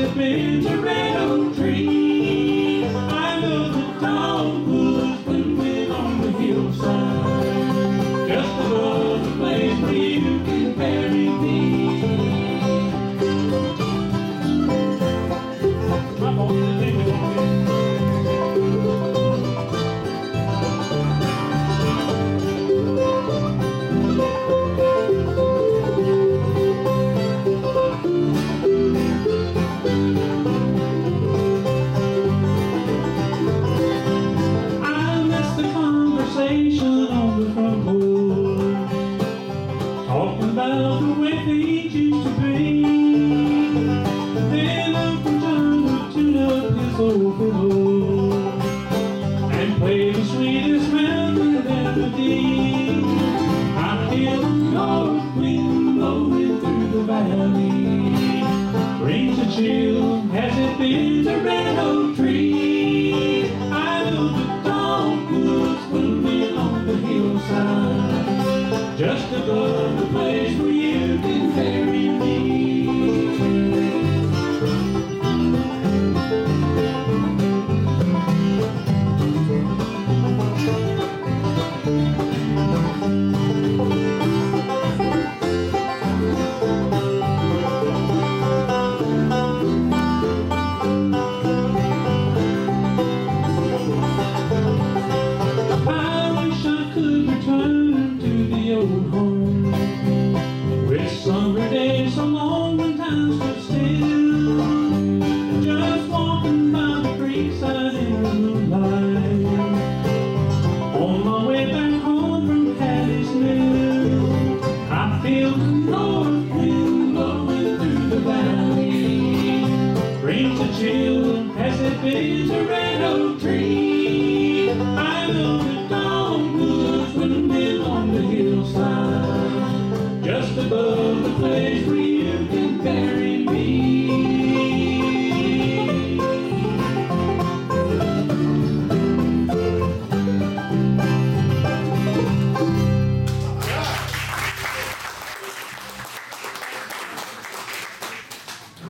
it been to red oak tree? I know the dogwoods blooming on the hillside, just above the place where you can bury me. On the front porch, talking about the way things used to be. Then Uncle John would tune up his old fiddle and play the sweetest mountain melody. I hear the north wind blowing through the valley, brings a chill. Has it been the red oak tree? I know the dogwoods blooming on the hillside, just above the place where you can